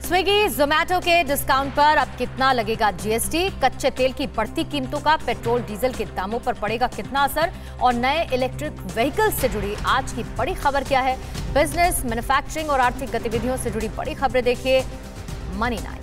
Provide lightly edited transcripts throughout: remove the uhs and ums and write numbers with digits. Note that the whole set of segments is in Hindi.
स्विगी जोमैटो के डिस्काउंट पर अब कितना लगेगा जीएसटी? कच्चे तेल की बढ़ती कीमतों का पेट्रोल डीजल के दामों पर पड़ेगा कितना असर? और नए इलेक्ट्रिक व्हीकल से जुड़ी आज की बड़ी खबर क्या है? बिजनेस, मैन्युफैक्चरिंग और आर्थिक गतिविधियों से जुड़ी बड़ी खबरें देखिए मनी 9।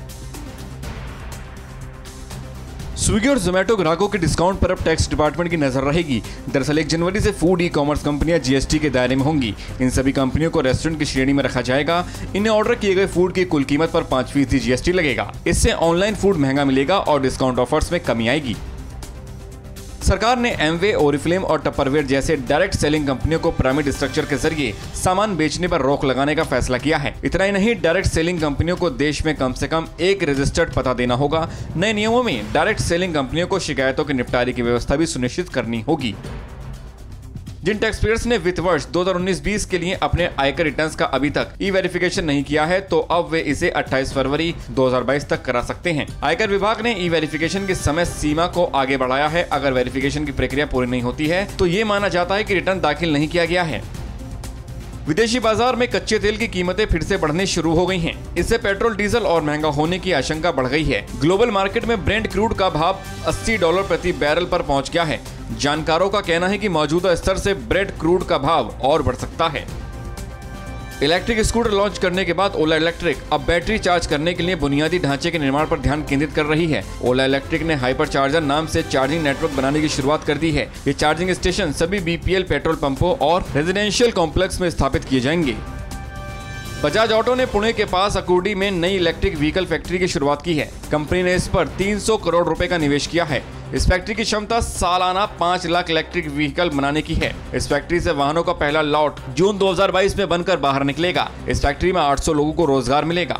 स्विगी और जोमैटो ग्राहकों के डिस्काउंट पर अब टैक्स डिपार्टमेंट की नजर रहेगी। दरअसल 1 जनवरी से फूड ई कॉमर्स कंपनियां जीएसटी के दायरे में होंगी। इन सभी कंपनियों को रेस्टोरेंट की श्रेणी में रखा जाएगा। इन्हें ऑर्डर किए गए फूड की कुल कीमत पर 5% जीएसटी लगेगा। इससे ऑनलाइन फूड महंगा मिलेगा और डिस्काउंट ऑफर्स में कमी आएगी। सरकार ने एमवे, ओरिफ्लेम और टपरवेयर जैसे डायरेक्ट सेलिंग कंपनियों को पिरामिड स्ट्रक्चर के जरिए सामान बेचने पर रोक लगाने का फैसला किया है। इतना ही नहीं, डायरेक्ट सेलिंग कंपनियों को देश में कम से कम एक रजिस्टर्ड पता देना होगा। नए नियमों में डायरेक्ट सेलिंग कंपनियों को शिकायतों के निपटारे की व्यवस्था भी सुनिश्चित करनी होगी। जिन टैक्सपेयर्स ने वित्त वर्ष 2019-20 के लिए अपने आयकर रिटर्न्स का अभी तक ई वेरिफिकेशन नहीं किया है, तो अब वे इसे 28 फरवरी 2022 तक करा सकते हैं। आयकर विभाग ने ई वेरिफिकेशन की समय सीमा को आगे बढ़ाया है। अगर वेरिफिकेशन की प्रक्रिया पूरी नहीं होती है तो ये माना जाता है कि रिटर्न दाखिल नहीं किया गया है। विदेशी बाजार में कच्चे तेल की कीमतें फिर से बढ़ने शुरू हो गई हैं। इससे पेट्रोल डीजल और महंगा होने की आशंका बढ़ गई है। ग्लोबल मार्केट में ब्रेंट क्रूड का भाव $80 प्रति बैरल पर पहुंच गया है। जानकारों का कहना है कि मौजूदा स्तर से ब्रेंट क्रूड का भाव और बढ़ सकता है। इलेक्ट्रिक स्कूटर लॉन्च करने के बाद ओला इलेक्ट्रिक अब बैटरी चार्ज करने के लिए बुनियादी ढांचे के निर्माण पर ध्यान केंद्रित कर रही है। ओला इलेक्ट्रिक ने हाइपर चार्जर नाम से चार्जिंग नेटवर्क बनाने की शुरुआत कर दी है। ये चार्जिंग स्टेशन सभी बीपीएल पेट्रोल पंपों और रेजिडेंशियल कॉम्प्लेक्स में स्थापित किए जाएंगे। बजाज ऑटो ने पुणे के पास अकुर्डी में नई इलेक्ट्रिक व्हीकल फैक्ट्री की शुरुआत की है। कंपनी ने इस पर 300 करोड़ रुपए का निवेश किया है। इस फैक्ट्री की क्षमता सालाना 5 लाख इलेक्ट्रिक व्हीकल बनाने की है। इस फैक्ट्री से वाहनों का पहला लॉट जून 2022 में बनकर बाहर निकलेगा। इस फैक्ट्री में 800 लोगों को रोजगार मिलेगा।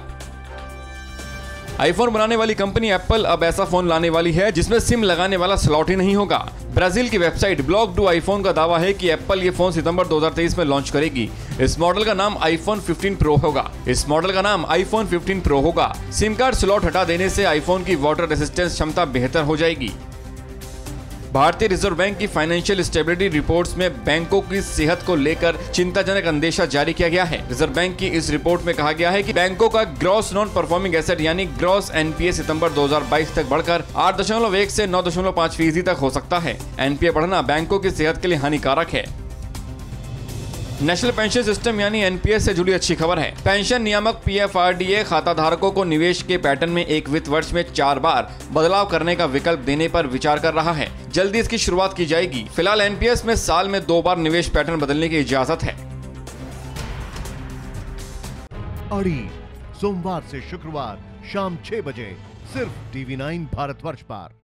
आईफोन बनाने वाली कंपनी एप्पल अब ऐसा फोन लाने वाली है जिसमें सिम लगाने वाला स्लॉट ही नहीं होगा। ब्राजील की वेबसाइट ब्लॉग डू आईफोन का दावा है कि एप्पल ये फोन सितंबर 2023 में लॉन्च करेगी। इस मॉडल का नाम आईफोन 15 प्रो होगा। सिम कार्ड स्लॉट हटा देने से आईफोन की वाटर रेजिस्टेंस क्षमता बेहतर हो जाएगी। भारतीय रिजर्व बैंक की फाइनेंशियल स्टेबिलिटी रिपोर्ट्स में बैंकों की सेहत को लेकर चिंताजनक अंदेशा जारी किया गया है। रिजर्व बैंक की इस रिपोर्ट में कहा गया है कि बैंकों का ग्रॉस नॉन परफॉर्मिंग एसेट यानी ग्रॉस एनपीए सितंबर 2022 तक बढ़कर 8.1 से 9.5% तक हो सकता है। एनपीए बढ़ना बैंकों की सेहत के लिए हानिकारक है। नेशनल पेंशन सिस्टम यानी एनपीएस से जुड़ी अच्छी खबर है। पेंशन नियामक पीएफआरडीए खाता धारकों को निवेश के पैटर्न में एक वित्त वर्ष में 4 बार बदलाव करने का विकल्प देने पर विचार कर रहा है। जल्दी इसकी शुरुआत की जाएगी। फिलहाल एनपीएस में साल में 2 बार निवेश पैटर्न बदलने की इजाजत है। अड़ी सोमवार से शुक्रवार शाम 6 बजे सिर्फ टीवी 9 भारतवर्ष पर।